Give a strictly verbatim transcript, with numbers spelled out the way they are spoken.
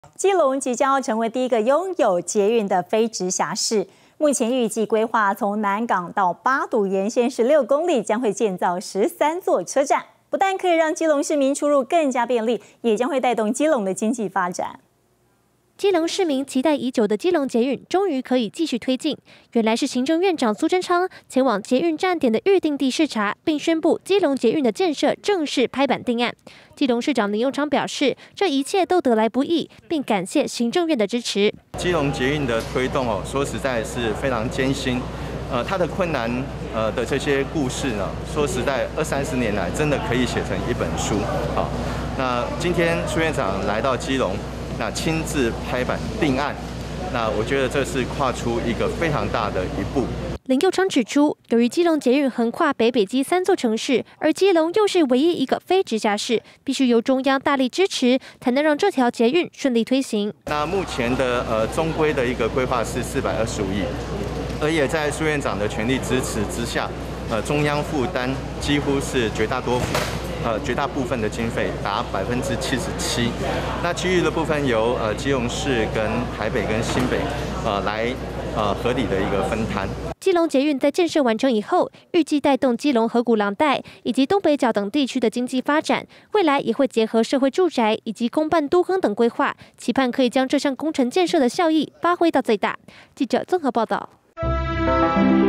基隆即将要成为第一个拥有捷运的非直辖市。目前预计规划从南港到八堵沿线十六公里，将会建造十三座车站，不但可以让基隆市民出入更加便利，也将会带动基隆的经济发展。 基隆市民期待已久的基隆捷运终于可以继续推进。原来是行政院长苏贞昌前往捷运站点的预定地视察，并宣布基隆捷运的建设正式拍板定案。基隆市长林右昌表示，这一切都得来不易，并感谢行政院的支持。 基隆捷运的推动哦，说实在是非常艰辛。呃，它的困难呃的这些故事呢，说实在二三十年来真的可以写成一本书。好，那今天苏院长来到基隆。 那亲自拍板定案，那我觉得这是跨出一个非常大的一步。 林右昌指出，由于基隆捷运横跨北北基三座城市，而基隆又是唯一一个非直辖市，必须由中央大力支持，才能让这条捷运顺利推行。 那目前的呃中规的一个规划是四百二十五亿，而也在苏院长的全力支持之下，呃中央负担几乎是绝大多数。 呃，绝大部分的经费达百分之七十七，那其余的部分由呃基隆市跟台北跟新北呃来呃合理的一个分摊。 基隆捷运在建设完成以后，预计带动基隆河谷廊带以及东北角等地区的经济发展，未来也会结合社会住宅以及公办都更等规划，期盼可以将这项工程建设的效益发挥到最大。记者综合报道。